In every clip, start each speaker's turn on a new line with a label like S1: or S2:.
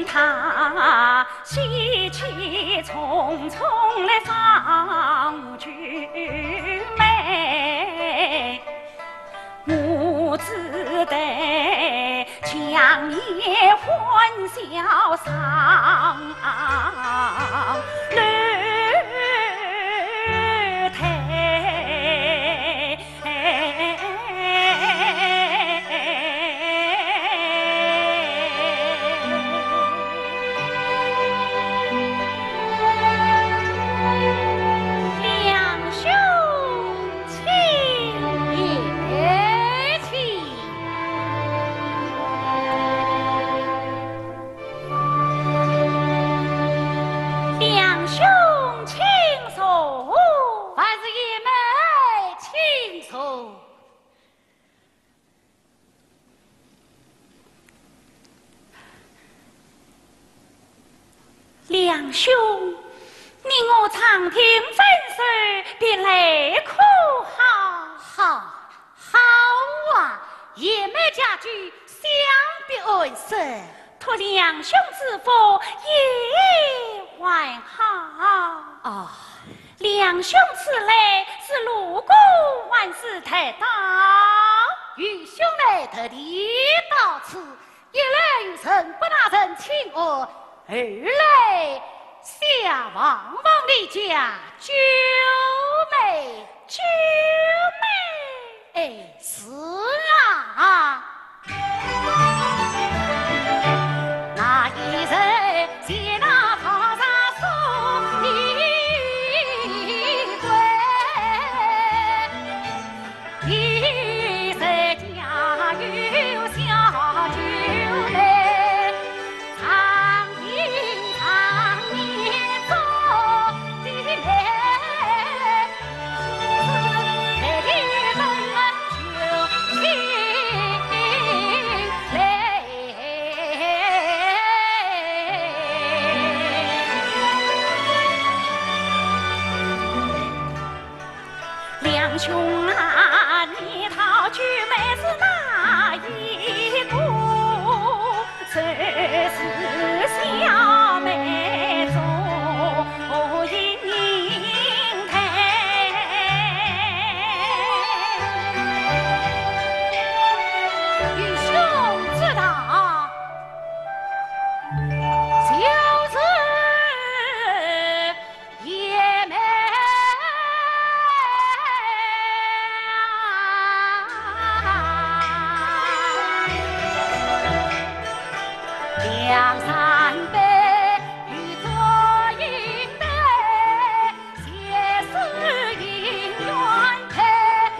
S1: 他喜气匆匆来访君美，我只得强颜欢笑上楼台。两兄亲也亲，两兄亲送，
S2: 凡是爷们请送。
S1: 两兄，你我长亭分手，别来可好？
S2: 好啊！爷们家居相别安生，
S1: 托两兄之福，也还好。
S2: 哦，
S1: 两兄此来是路过万事太大，
S2: 与兄妹特地到此，一来与臣不大人请安，二来下望望你家九妹。
S1: 九妹，
S2: 哎，是啊，那一日接那他上送一回，一日家有小九妹，常年做的妹。
S1: 两兄啊，你讨九妹是哪一个？这是小妹做银台，
S2: 与兄知道，就是爷们。两三杯与作一杯，皆是姻缘配，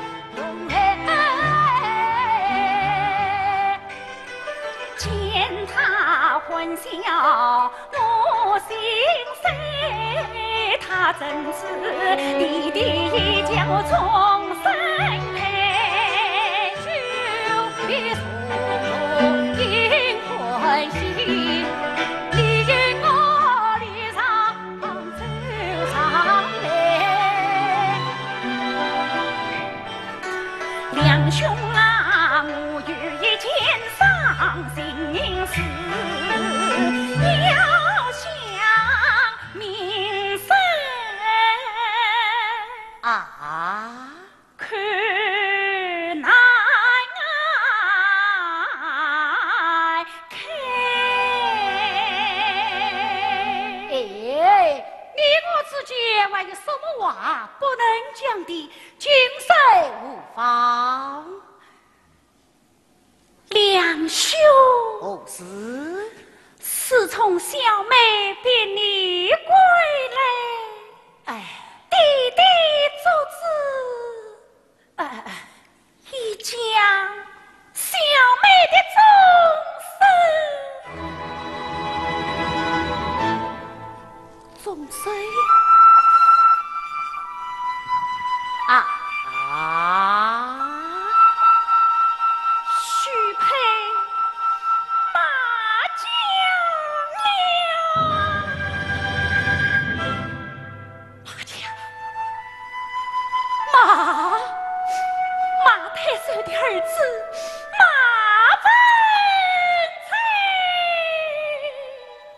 S1: 见他欢笑我心碎，他真是弟弟叫终身配，
S2: 就比说因欢喜。
S1: 两兄啊，我有一件伤心事，要想明生
S2: 啊，
S1: 可难开。
S2: 哎，你我之间还有什么话不能讲的？君谁无妨？
S1: 两兄，
S2: 哦，是。
S1: 自从小妹别你归来，
S2: 哎，
S1: 弟弟做主，已将小妹的终身许配大将了。大将，马太守的儿子马文才。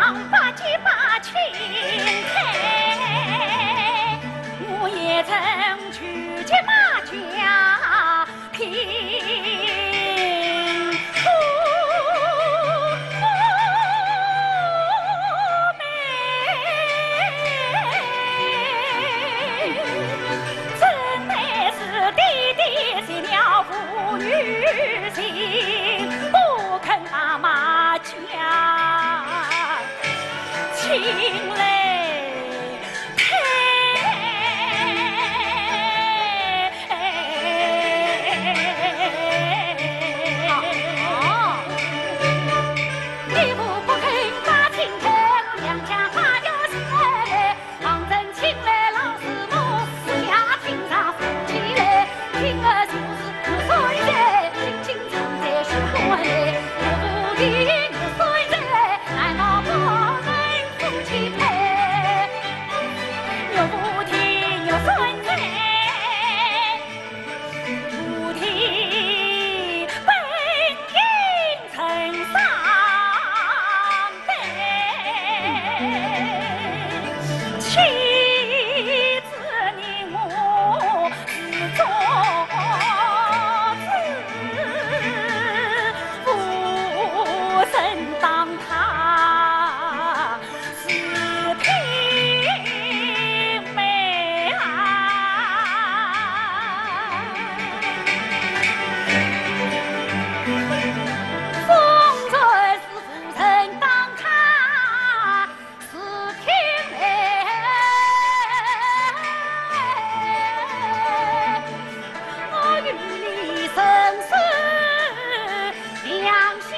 S1: 上把几把青苔，我也曾去骑马家贫。不肯把马家请来抬，你不肯把请抬，娘家还要谁？旁人请来老师傅，私下请上夫妻来，听儿就是岁月，轻轻唱在是花来，我不理我岁月，难道不能夫妻配？我不听我岁月，不听本应曾上辈，妻子你我是做。当他是平美啊，风吹是浮尘，当他是平美，我与你生死两相。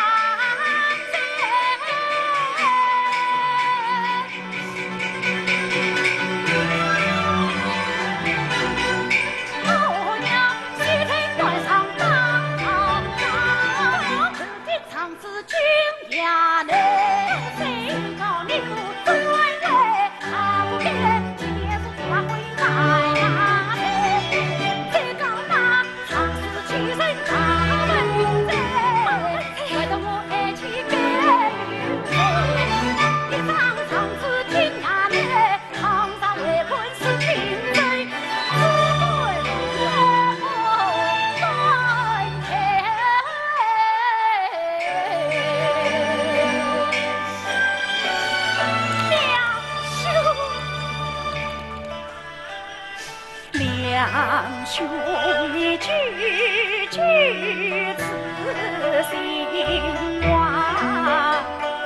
S1: 两兄你句句此心话，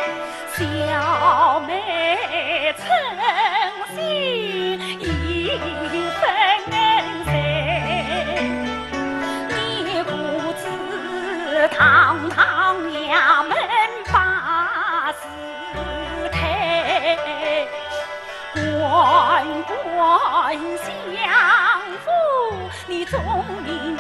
S1: 小妹诚心一分谁？你故自堂堂衙门把事开，官官相扶，你总明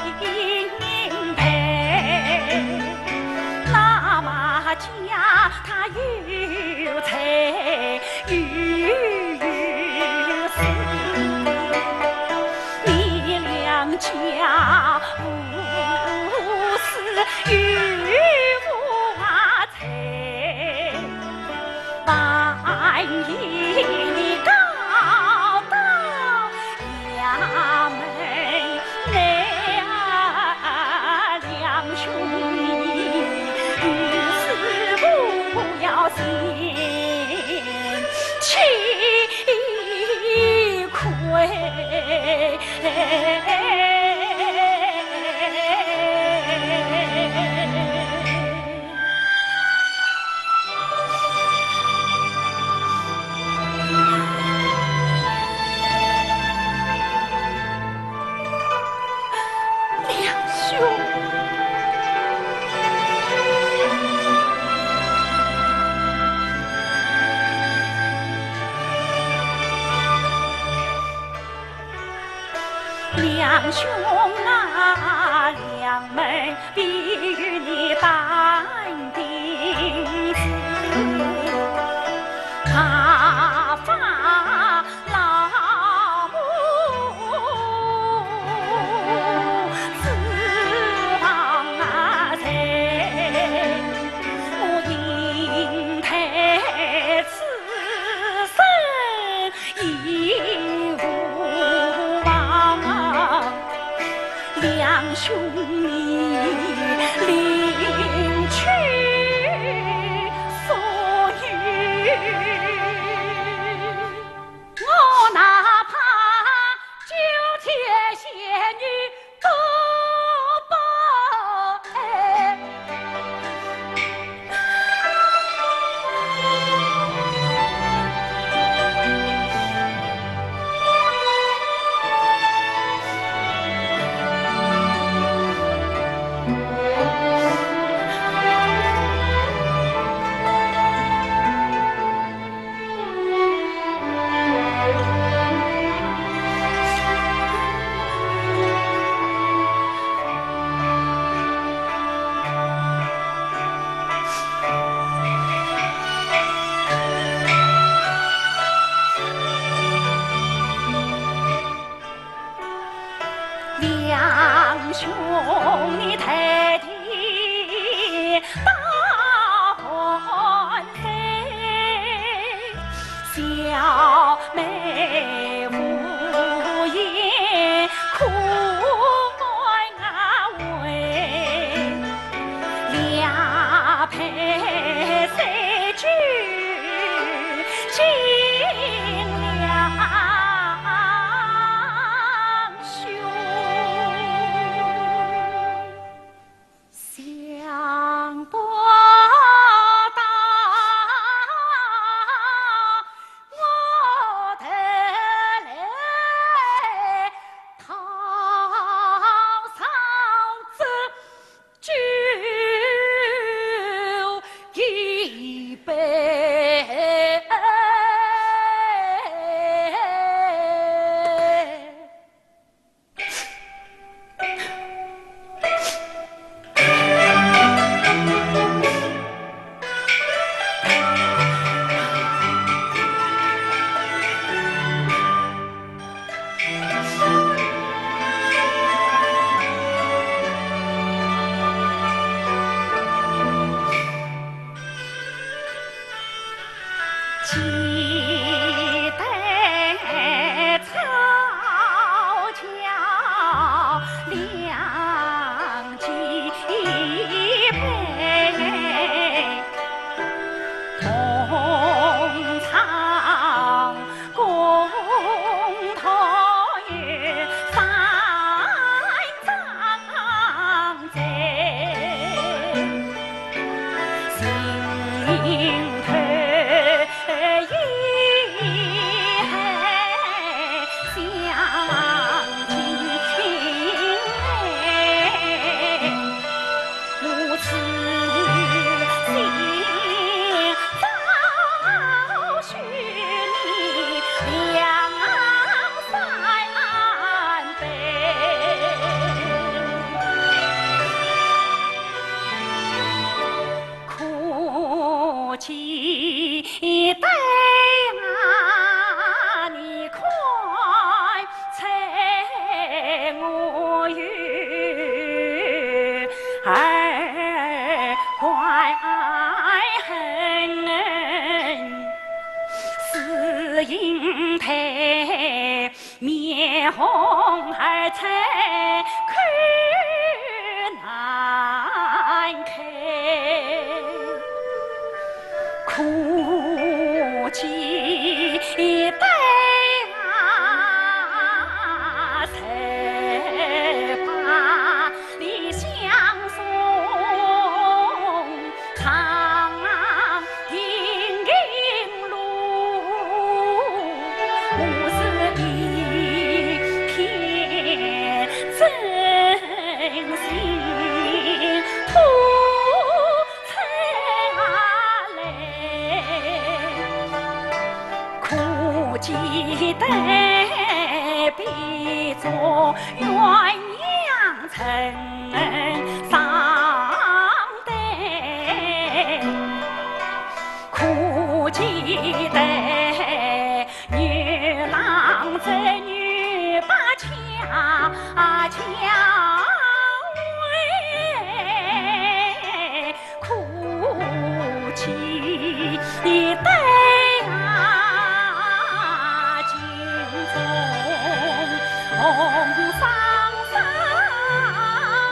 S1: 白。那马家他有财有势，你两家无事有发财，万一你告到衙门内啊，两兄弟于是不要嫌吃亏。两兄啊，两妹必与你担定子，他发老母指望财，我英台
S2: 兄你领去所欲，我哪怕九天仙女都不爱。两兄你抬地大婚配，小妹无言苦安慰，两配谁知尽了想不到我的泪堂上子酒一杯。记得草桥两几杯，同唱共同乐三张嘴，心头期待啊，你快催我与儿怀恨，是因他面红耳赤，看难看。哭泣的啊，谁把你相送？长阴阴路，我是一片真心土。记得比作鸳鸯成双对，苦记得女郎织女把恰为，苦记得。红桑桑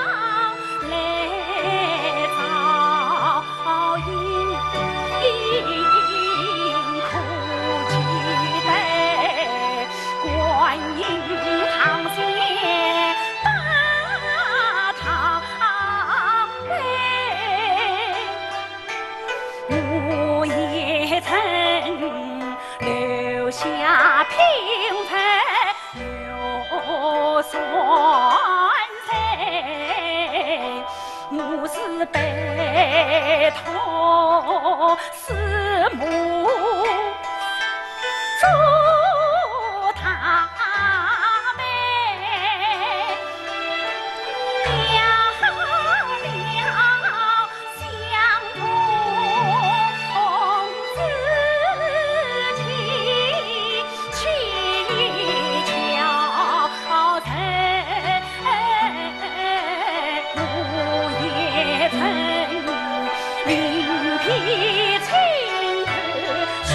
S2: 平分有酸菜，我是背头师母祝他们娘娘相同自己气巧才无也曾另辟青可须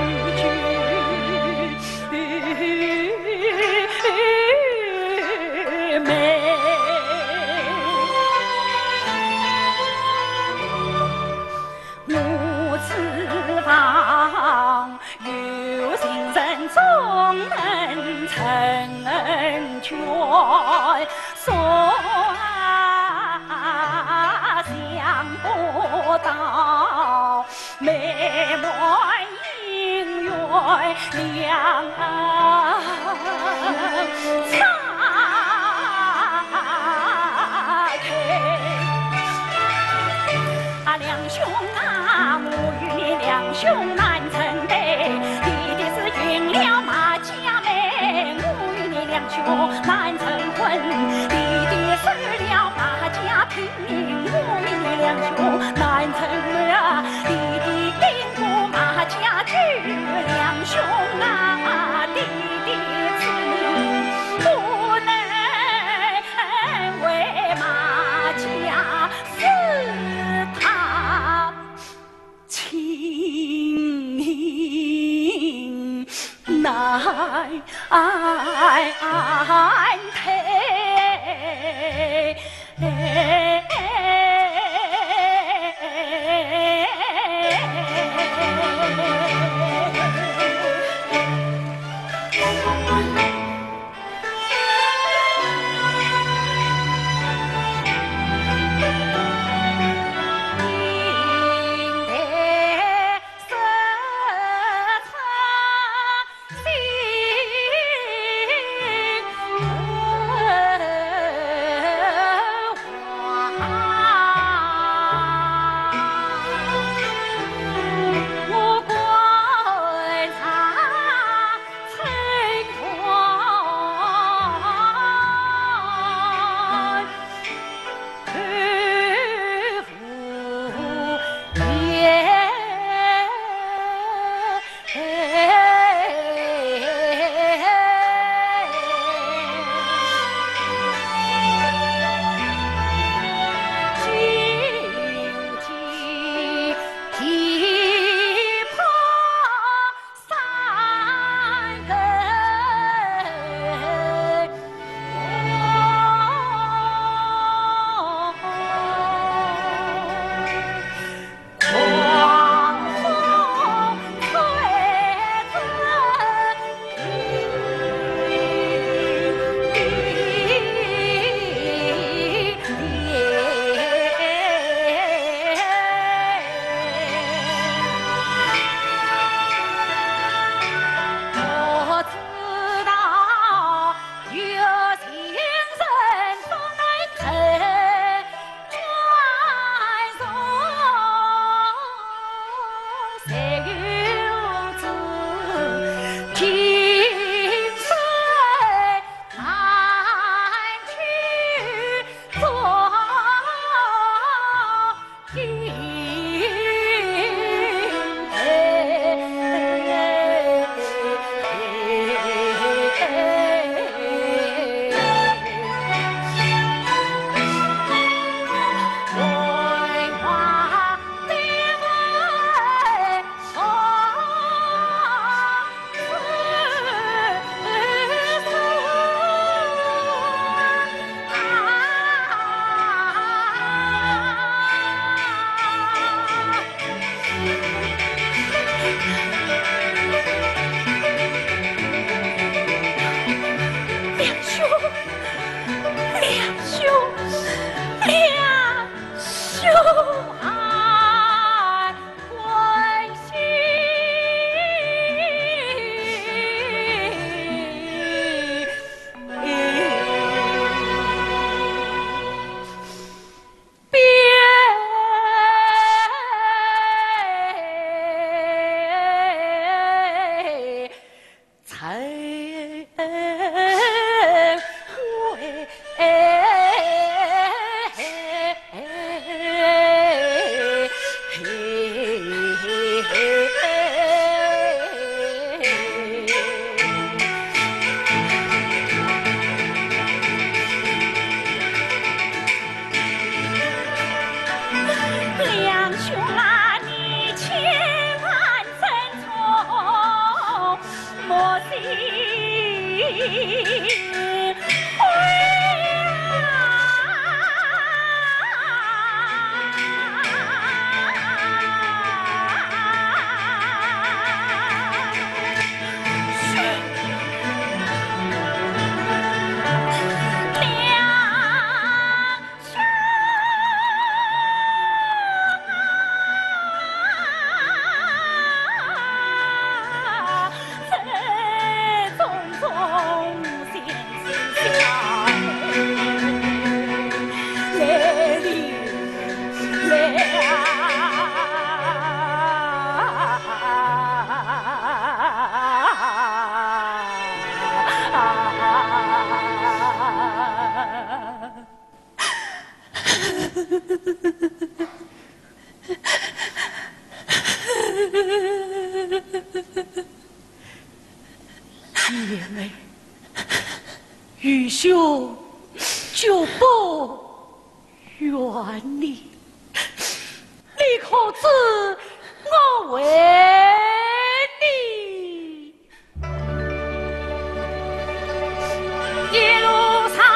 S2: 臾美。我此方有情人终能成全，所想不到美满姻缘两岔开。两兄啊，我与你两兄难成对，弟弟是赢了马家妹，我与你两兄难成婚，弟弟失了马家平民，我与你两兄难成啊，弟弟领过马家去，两兄啊，弟弟子不能为马家死他情难退。狂风吹妹，愚兄就不怨你，你可知我为你一路上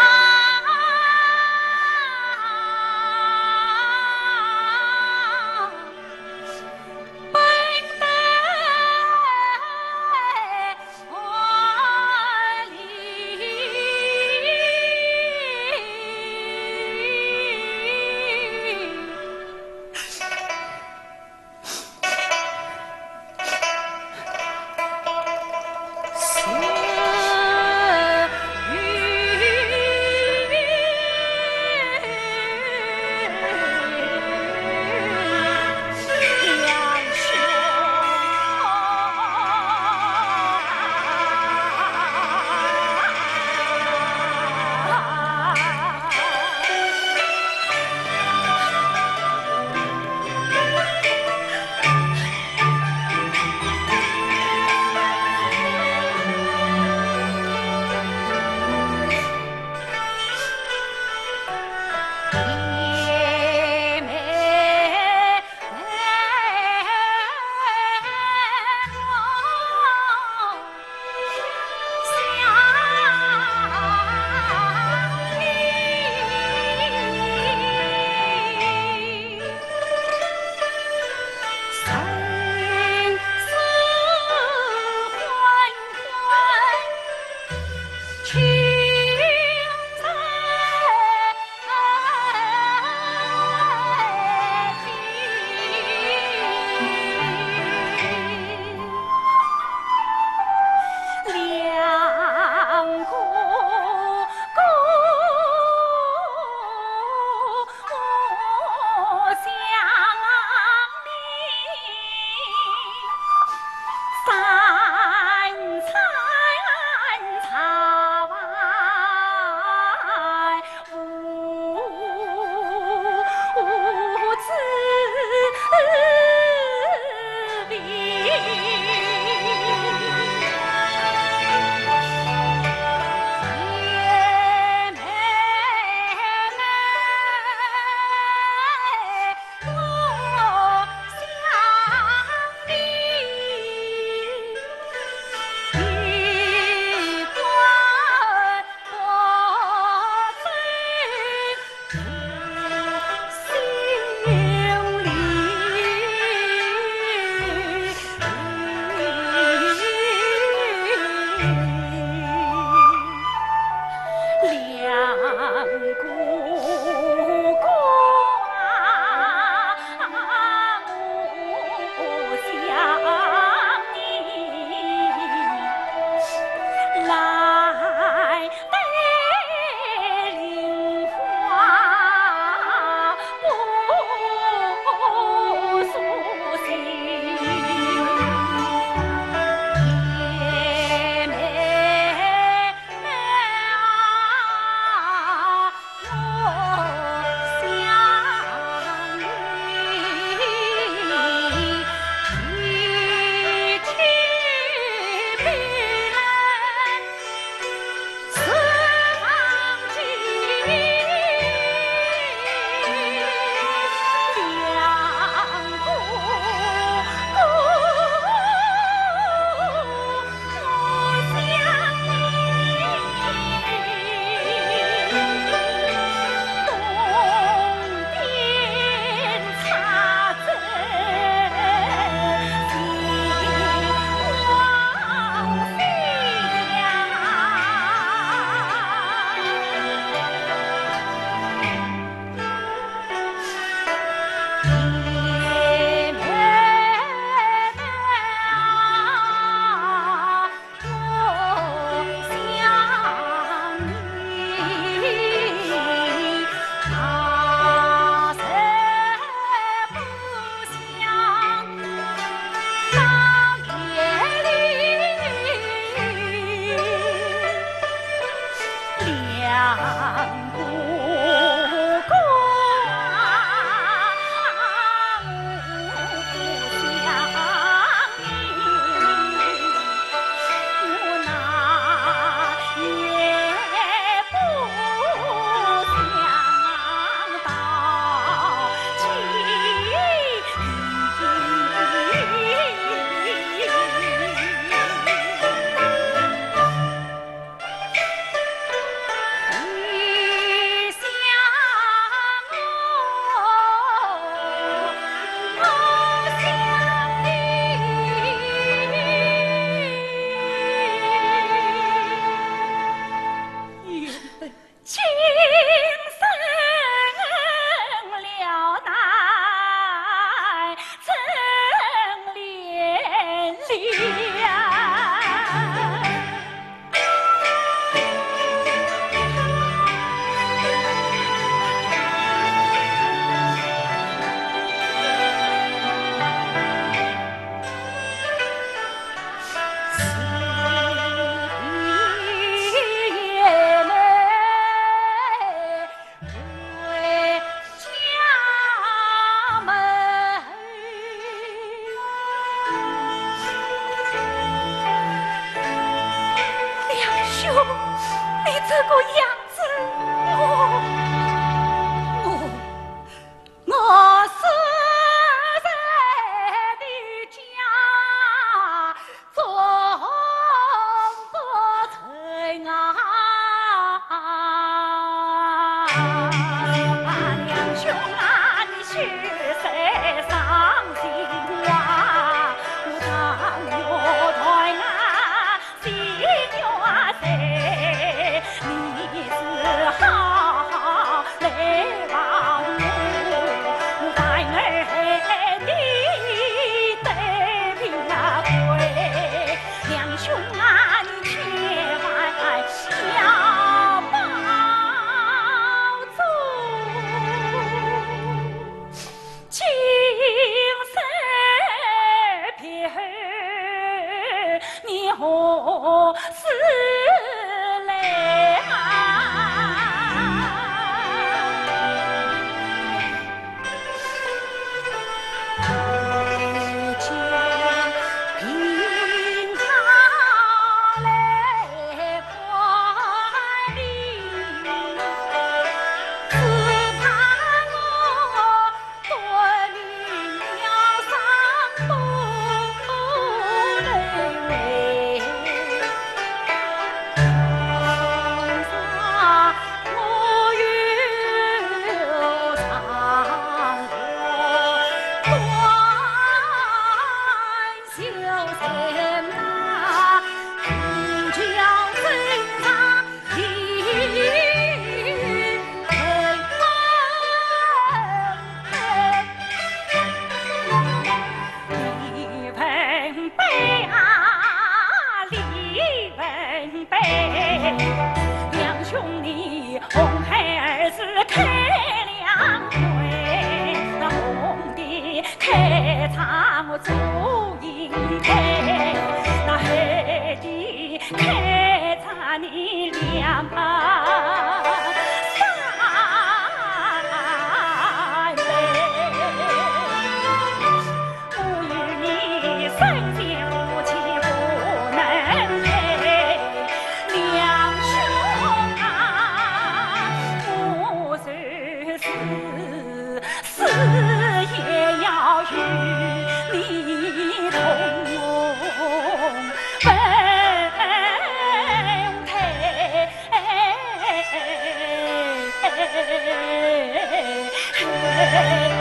S2: 嘿。